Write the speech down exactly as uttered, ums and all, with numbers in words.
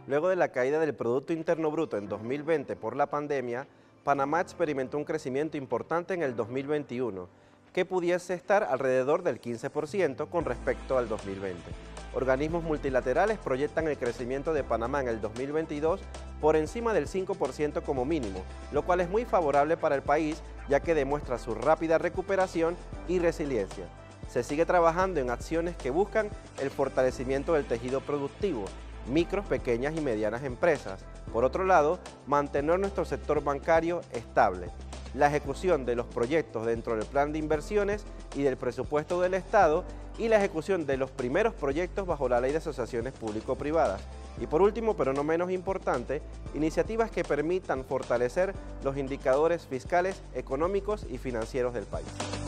Luego de la caída del Producto Interno Bruto en dos mil veinte por la pandemia, Panamá experimentó un crecimiento importante en el dos mil veintiuno, que pudiese estar alrededor del quince por ciento con respecto al dos mil veinte. Organismos multilaterales proyectan el crecimiento de Panamá en el dos mil veintidós por encima del cinco por ciento como mínimo, lo cual es muy favorable para el país ya que demuestra su rápida recuperación y resiliencia. Se sigue trabajando en acciones que buscan el fortalecimiento del tejido productivo, micros, pequeñas y medianas empresas. Por otro lado, mantener nuestro sector bancario estable. La ejecución de los proyectos dentro del plan de inversiones y del presupuesto del Estado y la ejecución de los primeros proyectos bajo la ley de asociaciones público-privadas. Y por último, pero no menos importante, iniciativas que permitan fortalecer los indicadores fiscales, económicos y financieros del país.